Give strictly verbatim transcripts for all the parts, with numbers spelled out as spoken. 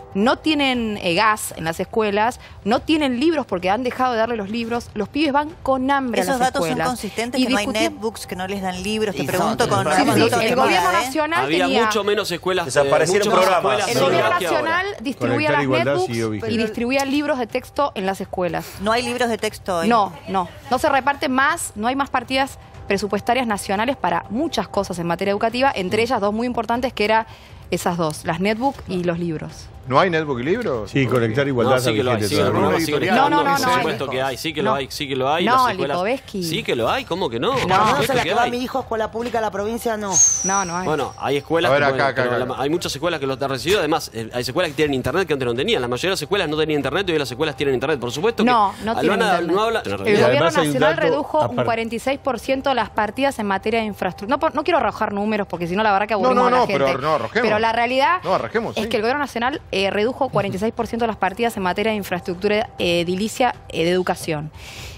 no tienen eh, gas en las escuelas, no tienen libros porque han dejado de darle los libros, los pibes van con hambre a las escuelas. ¿Esos datos son consistentes, y que no hay netbooks, que no les dan libros? Te Y pregunto son, con... sí, sí, sí, el gobierno ¿eh? nacional Había tenía... mucho menos escuelas. Desaparecieron eh, mucho más programas. escuelas El gobierno que ahora. nacional distribuía las Igualdad netbooks siguió vigente. y distribuía libros de texto en las escuelas. ¿No hay libros de texto hoy? No, no. No se reparten más, no hay más partidas presupuestarias nacionales para muchas cosas en materia educativa, entre ellas dos muy importantes que eran esas dos, las netbooks y los libros. ¿No hay netbook y libros? Sí, Conectar Igualdad. No, sí que lo hay, sí que lo hay, No, no, no, por no supuesto hay. que hay, sí que No. lo hay, sí que lo hay. No, las escuelas- Lipovetsky. Sí que lo hay, ¿cómo que no? No. Por No, supuesto se la que que va hay. mi hijo a escuela pública, a la provincia no. No, no hay. Bueno, hay escuelas A ver, que, acá, bueno, acá, pero acá. la- hay muchas escuelas que lo han recibido. Además, eh, hay escuelas que tienen internet que antes no tenían. La mayoría de las escuelas no tenían internet y hoy las escuelas tienen internet. Por supuesto que No, no tienen Albana internet. no habla. El Y gobierno además hay un nacional dato redujo un aparte. cuarenta y seis por ciento las partidas en materia de infraestructura. No, por- no quiero arrojar números porque si no la verdad que aburrimos No, no, a la no, gente. pero no arrojemos. Pero la realidad No, arrojemos, es sí. que el gobierno nacional eh, redujo cuarenta y seis por ciento de las partidas en materia de infraestructura eh, edilicia eh, de educación.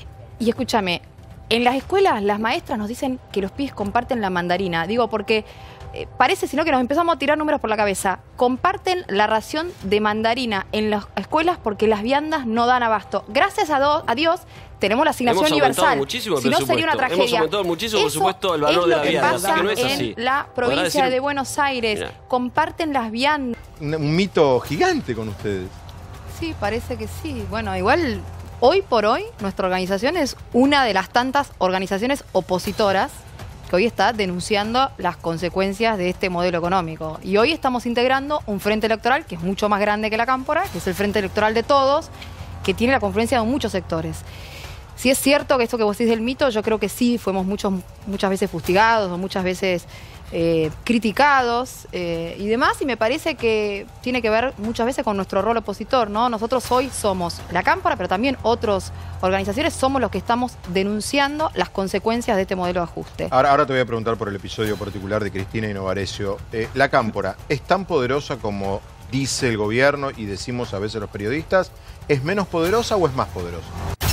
Y escúchame, en las escuelas las maestras nos dicen que los pibes comparten la mandarina. Digo, porque eh, parece, sino que nos empezamos a tirar números por la cabeza. Comparten la ración de mandarina en las escuelas porque las viandas no dan abasto. Gracias a, do- a Dios tenemos la asignación Hemos aumentado universal. muchísimo el Si no sería una presupuesto. tragedia. Hemos aumentado muchísimo el Eso presupuesto, el valor es de la lo que vianda, pasa así que no es así. en la Podrá provincia decir- de Buenos Aires. Mira. Comparten las viandas. Un, un mito gigante con ustedes. Sí, parece que sí. Bueno, igual hoy por hoy nuestra organización es una de las tantas organizaciones opositoras que hoy está denunciando las consecuencias de este modelo económico. Y hoy estamos integrando un frente electoral que es mucho más grande que la Cámpora, que es el frente electoral de todos, que tiene la confluencia de muchos sectores. Si es cierto que esto que vos decís del mito, yo creo que sí, fuimos muchos, muchas veces fustigados o muchas veces eh, criticados eh, y demás, y me parece que tiene que ver muchas veces con nuestro rol opositor, ¿no? Nosotros hoy somos la Cámpora, pero también otras organizaciones somos los que estamos denunciando las consecuencias de este modelo de ajuste. Ahora, ahora te voy a preguntar por el episodio particular de Cristina y Novarecio. Eh, ¿La Cámpora es tan poderosa como dice el gobierno y decimos a veces los periodistas? ¿Es menos poderosa o es más poderosa?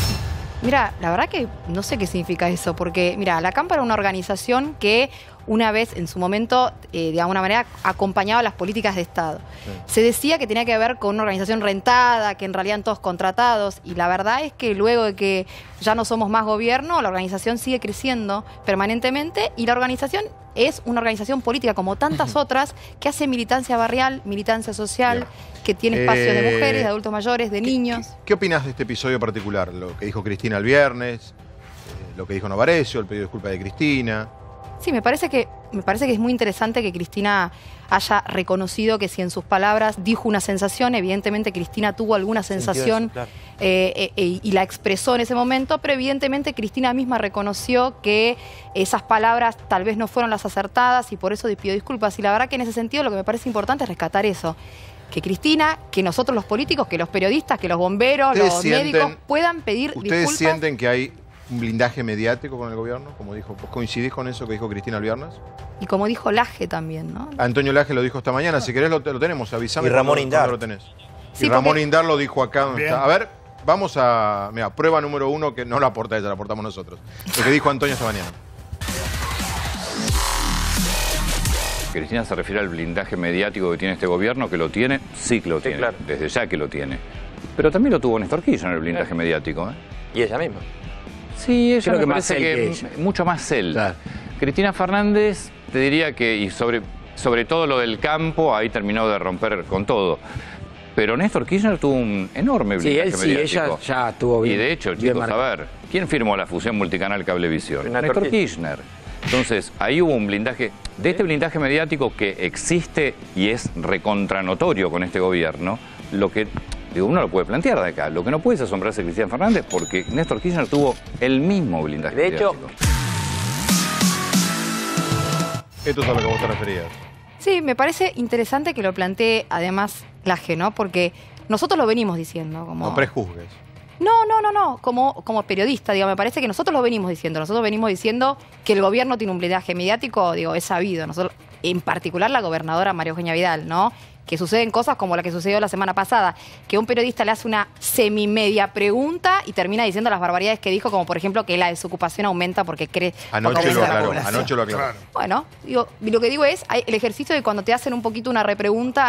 Mira, la verdad que no sé qué significa eso, porque mira, la Cámpora era una organización que una vez en su momento, eh, de alguna manera, acompañaba las políticas de Estado. Sí. Se decía que tenía que ver con una organización rentada, que en realidad eran todos contratados, y la verdad es que luego de que ya no somos más gobierno, la organización sigue creciendo permanentemente, y la organización es una organización política como tantas otras, que hace militancia barrial, militancia social, Bien. que tiene espacios de Eh, mujeres, de adultos mayores, de niños. ¿Qué, qué opinas de este episodio particular? Lo que dijo Cristina el viernes, eh, lo que dijo Novarecio, el pedido de disculpa de Cristina. Sí, me parece que me parece que es muy interesante que Cristina haya reconocido que si en sus palabras dijo una sensación, evidentemente Cristina tuvo alguna sensación eso, claro. eh, eh, y la expresó en ese momento, pero evidentemente Cristina misma reconoció que esas palabras tal vez no fueron las acertadas y por eso pidió disculpas. Y la verdad que en ese sentido lo que me parece importante es rescatar eso. Que Cristina, que nosotros los políticos, que los periodistas, que los bomberos, ¿Ustedes los sienten- médicos puedan pedir ¿Ustedes disculpas. sienten que hay un blindaje mediático con el gobierno? Como dijo, ¿vos coincidís con eso que dijo Cristina el viernes? Y como dijo Laje también, ¿no? Antonio Laje lo dijo esta mañana, si querés lo, lo tenemos, avisame Y Ramón cuando- Indart. cuando lo tenés. Sí, y Ramón porque- Indart lo dijo acá donde Bien. está. A ver, vamos a... Mira, prueba número uno que no la aporta ella, la aportamos nosotros. Lo que dijo Antonio esta mañana. Cristina se refiere al blindaje mediático que tiene este gobierno, que lo tiene, sí que lo tiene, claro. desde ya que lo tiene. Pero también lo tuvo Néstor Kirchner el blindaje mediático, ¿eh? Y ella misma. Sí, ella Creo me que más parece él que, que m- ella. mucho más él. Claro. Cristina Fernández, te diría que, y sobre, sobre todo lo del campo, ahí terminó de romper con todo. Pero Néstor Kirchner tuvo un enorme Sí, blindaje él sí, mediático. ella ya estuvo bien. Y de hecho, bien chicos, a marcado. ver, ¿quién firmó la fusión multicanal Cablevisión? Néstor Néstor Kirchner. Kirchner. Entonces, ahí hubo un blindaje, de este blindaje mediático que existe y es recontranotorio con este gobierno, lo que, digo, uno lo puede plantear de acá, lo que no puede es asombrarse Cristina Fernández porque Néstor Kirchner tuvo el mismo blindaje De hecho, mediático. Esto es a lo que vos te referías. Sí, me parece interesante que lo plantee además Laje, ¿no? Porque nosotros lo venimos diciendo. Como... No prejuzgues. No, no, no, no. Como, como periodista, digo, me parece que nosotros lo venimos diciendo. Nosotros venimos diciendo que el gobierno tiene un blindaje mediático, digo, es sabido. Nosotros, en particular la gobernadora María Eugenia Vidal, ¿no? Que suceden cosas como la que sucedió la semana pasada, que un periodista le hace una semi-media pregunta y termina diciendo las barbaridades que dijo, como por ejemplo que la desocupación aumenta porque cree... Anoche porque lo aumenta la aclaró, población. anoche lo aclaró. Bueno, digo, lo que digo es, hay el ejercicio de cuando te hacen un poquito una repregunta,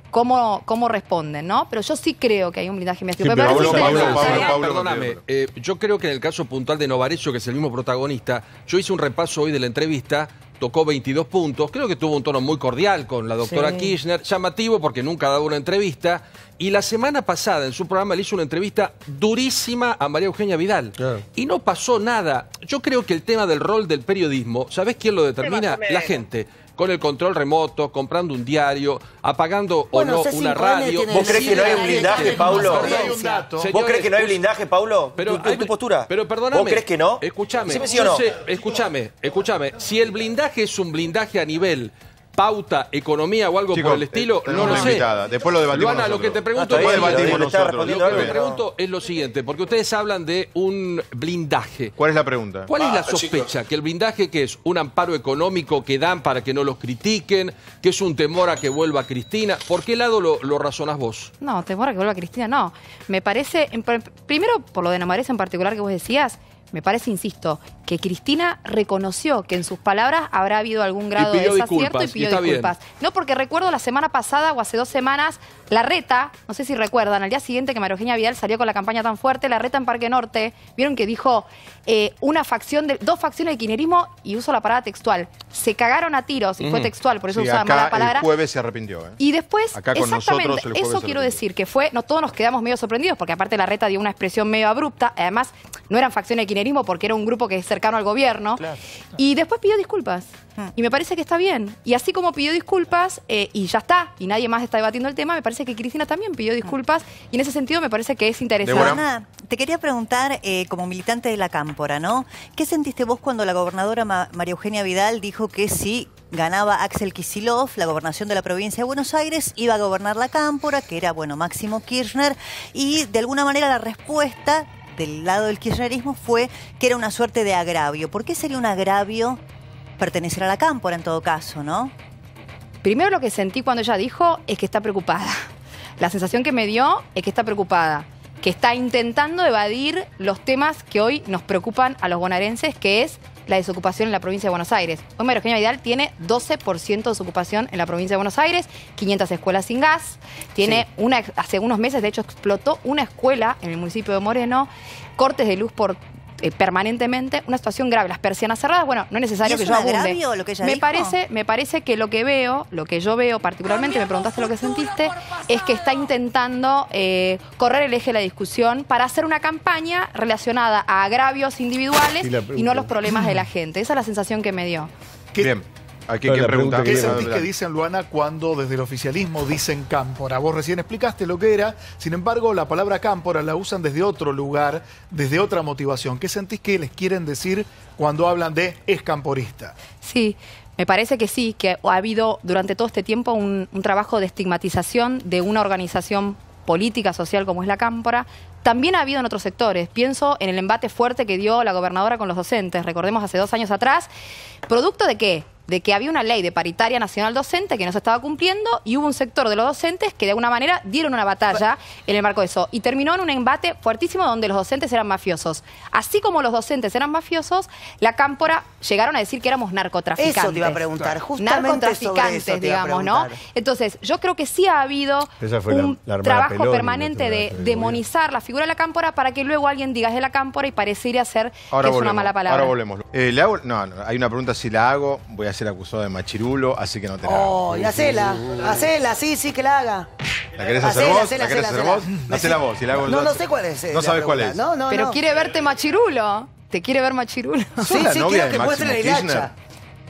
cómo, cómo responden, ¿no? Pero yo sí creo que hay un blindaje mediático. Sí, Me pero parece Pablo, Pablo, interesante. Pablo, Pablo, Perdóname, eh, yo creo que en el caso puntual de Novarecio, que es el mismo protagonista, yo hice un repaso hoy de la entrevista, tocó veintidós puntos, creo que tuvo un tono muy cordial con la doctora Sí. Kirchner, llamativo porque nunca ha dado una entrevista, y la semana pasada en su programa le hizo una entrevista durísima a María Eugenia Vidal, Claro. y no pasó nada. Yo creo que el tema del rol del periodismo, ¿sabés quién lo determina? La gente. Con el control remoto, comprando un diario, apagando Bueno, o C no una cinco N radio. tiene- ¿Vos crees que no hay un blindaje, Paulo? Hay un dato. ¿Vos Señores, crees que no hay escuch- blindaje, Paulo? Pero, ¿Tu, tu- hay- tu postura? Pero perdóname. ¿Vos crees que no? Escúchame. Decime sí yo o no. sé- escúchame, escúchame. Si el blindaje es un blindaje a nivel pauta, economía o algo Chicos, por el estilo, eh, tenemos no lo una sé. invitada. Después lo debatimos Luana, lo nosotros. que te pregunto, Ah, está Después bien, debatimos le estaba nosotros. respondiendo lo que algo, te pero- pregunto es lo siguiente, porque ustedes hablan de un blindaje. ¿Cuál es la pregunta? ¿Cuál es la Basta, sospecha? ¿Que el blindaje que es un amparo económico que dan para que no los critiquen? ¿Que es un temor a que vuelva Cristina? ¿Por qué lado lo, lo razonás vos? No, temor a que vuelva Cristina, no. Me parece, en pr- primero por lo de Novarecio en particular que vos decías, me parece, insisto, que Cristina reconoció que en sus palabras habrá habido algún grado de pidió desacierto disculpas, y pidió y está bien. disculpas. No, porque recuerdo la semana pasada o hace dos semanas, Larreta, no sé si recuerdan, al día siguiente que María Eugenia Vidal salió con la campaña tan fuerte, Larreta en Parque Norte, vieron que dijo eh, una facción, de, dos facciones del kirchnerismo, y uso la palabra textual, se cagaron a tiros, y fue textual, por eso Sí, usaba acá mala palabra. el jueves se arrepintió. ¿eh? Y después, Acá con exactamente, nosotros el jueves eso se quiero repitió. decir, que fue, no todos nos quedamos medio sorprendidos, porque aparte la Reta dio una expresión medio abrupta, además no eran facciones de kirchnerismo porque era un grupo que es cercano al gobierno, y después pidió disculpas. Y me parece que está bien. Y así como pidió disculpas, eh, y ya está, y nadie más está debatiendo el tema, me parece que Cristina también pidió disculpas, y en ese sentido me parece que es interesante. Débora. Ana, te quería preguntar, eh, como militante de la Cámpora, ¿no? ¿Qué sentiste vos cuando la gobernadora Ma- María Eugenia Vidal dijo que si ganaba Axel Kicillof la gobernación de la provincia de Buenos Aires, iba a gobernar la Cámpora, que era, bueno, Máximo Kirchner, y de alguna manera la respuesta del lado del kirchnerismo fue que era una suerte de agravio? ¿Por qué sería un agravio pertenecer a la Cámpora en todo caso, no? Primero lo que sentí cuando ella dijo es que está preocupada. La sensación que me dio es que está preocupada, que está intentando evadir los temas que hoy nos preocupan a los bonaerenses, que es la desocupación en la provincia de Buenos Aires. Hoy María Eugenia Vidal tiene doce por ciento de desocupación en la provincia de Buenos Aires, quinientas escuelas sin gas, tiene una, hace unos meses de hecho explotó una escuela en el municipio de Moreno, cortes de luz por eh, permanentemente, una situación grave, las persianas cerradas, bueno, no es necesario ¿Y que es yo un abunde. agravio lo que ella me dijo? parece, me parece que lo que veo, lo que yo veo particularmente, me preguntaste lo que sentiste, es que está intentando eh, correr el eje de la discusión para hacer una campaña relacionada a agravios individuales Y la y, pregunta. no a los problemas de la gente. Esa es la sensación que me dio. ¿Qué- Bien. Aquí Pero quien la pregunta. pregunta ¿Qué que- sentís que Adelante. dicen, Luana, cuando desde el oficialismo dicen cámpora? Vos recién explicaste lo que era, sin embargo, la palabra cámpora la usan desde otro lugar, desde otra motivación. ¿Qué sentís que les quieren decir cuando hablan de es camporista? Sí, me parece que sí, que ha habido durante todo este tiempo un, un trabajo de estigmatización de una organización política, social como es la Cámpora. También ha habido en otros sectores. Pienso en el embate fuerte que dio la gobernadora con los docentes. Recordemos hace dos años atrás. ¿Producto de qué? De que había una ley de paritaria nacional docente que no se estaba cumpliendo y hubo un sector de los docentes que de alguna manera dieron una batalla en el marco de eso. Y terminó en un embate fuertísimo donde los docentes eran mafiosos. Así como los docentes eran mafiosos, la Cámpora llegaron a decir que éramos narcotraficantes. Eso te iba a preguntar, justamente sobre Narcotraficantes, eso te iba a digamos, ¿no? preguntar. Entonces, yo creo que sí ha habido Esa fue la- un la hermana trabajo Peloni, permanente la de otra, la demonizar la figura de la Cámpora para que luego alguien diga es de la Cámpora y pareciera ser Ahora que es volvemos, una mala palabra. Ahora volvemos. Eh, ¿le hago? No, no, hay una pregunta, si la hago, voy a ser acusado de machirulo, así que no te la hago. Oh, y hacela, hacela, sí, sí, que la haga. ¿La querés hacer Hacela, vos? hacela, ¿La querés hacela, hacer vos? hacela. Hacela vos, si la hago No, yo- no sé cuál es. eh, No la sabes cuál es. pregunta. No, no, Pero no. quiere verte machirulo. Te quiere ver machirulo. ¿Sos Sí, la sí, novia quiero de que muestre Máximo la Kirchner? hilacha.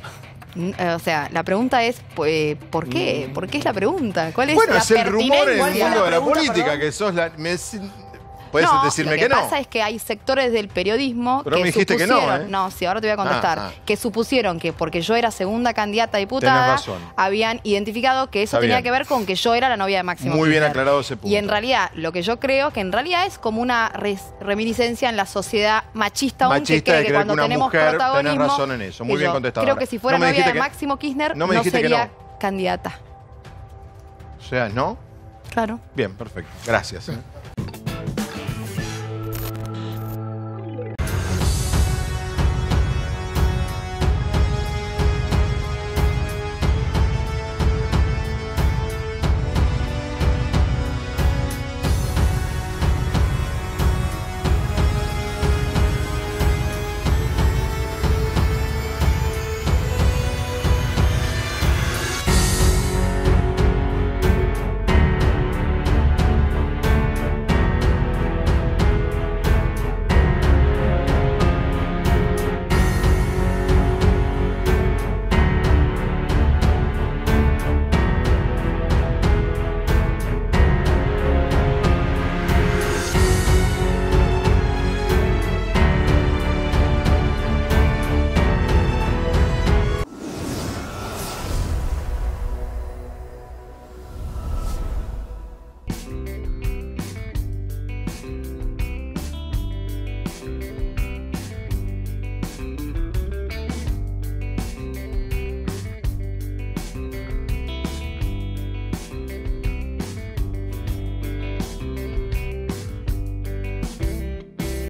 Mm, eh, O sea, la pregunta es, pues, ¿por qué? ¿Por qué es la pregunta? ¿Cuál es Bueno, la es el rumor en el pertinencia? mundo de la pregunta, política, perdón? que sos la... me- Puedes No, decirme lo que, que, no. pasa es que hay sectores del periodismo Pero que me dijiste que no, supusieron, ¿eh? no, sí, ahora te voy a contestar, Ah, ah. que supusieron que porque yo era segunda candidata a diputada, Tenés razón. habían identificado que eso Está tenía bien. que ver con que yo era la novia de Máximo Muy bien Kirchner. aclarado ese punto. Y en realidad, lo que yo creo que en realidad es como una res- reminiscencia en la sociedad machista aún, Machista que cree de que creer cuando que una tenemos mujer, tenés protagonismo... razón en eso, muy que bien yo contestado. Creo Ahora, que si fuera no me novia dijiste de que- Máximo Kirchner, no no, me dijiste que sería no. candidata. O sea, ¿no? Claro. Bien, perfecto. Gracias. ¿eh?